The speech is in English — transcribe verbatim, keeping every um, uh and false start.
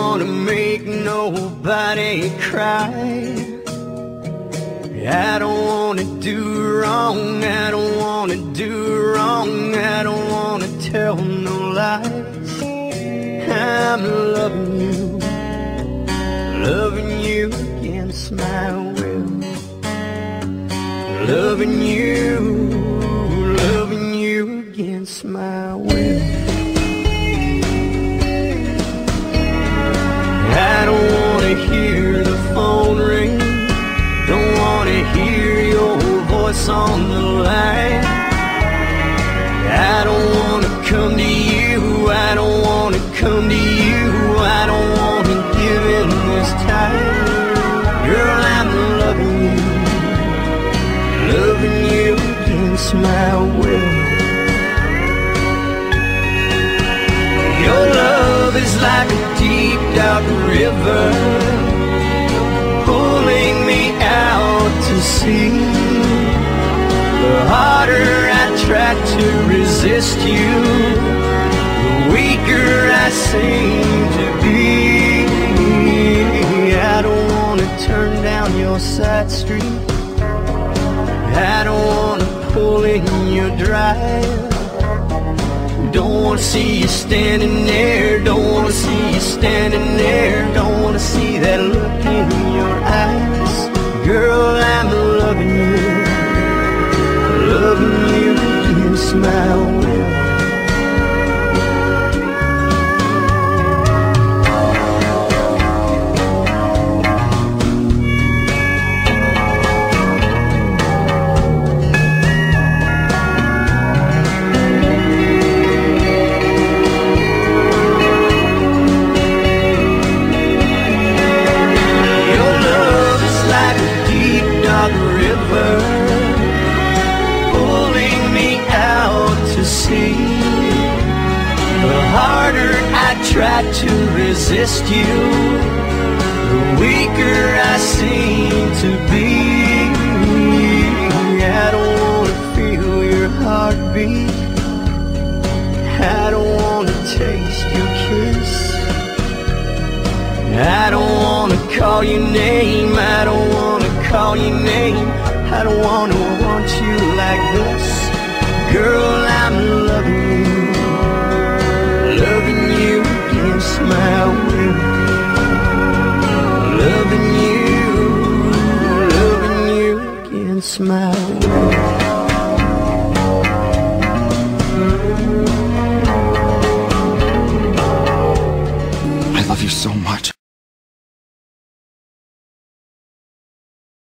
wanna make nobody cry. I don't wanna do wrong, I don't wanna do wrong, I don't wanna tell no lies. I'm loving you, loving you against my will. Loving you, loving you against my will. I don't wanna hear the phone ring, don't wanna hear your voice on the line. I don't wanna come to you, I don't wanna come to you, I don't wanna give in this time. Girl, I'm loving you, loving you against my will. Your love is like a deep, dark river, pulling me out to sea. The harder I try to resist you, the weaker I seem to be. I don't wanna turn down your side street, I don't wanna pull in your drive. Don't wanna see you standing there, don't wanna see you standing there, don't wanna see that look in your eyes. Girl, I'm loving you, loving you against my will. Try to resist you, the weaker I seem to be. I don't wanna feel your heartbeat, I don't wanna taste your kiss, I don't wanna call your name, I don't wanna call your name, I don't wanna want you like this. Girl, I'm loving you, loving you against my will. Loving you, loving you against my will.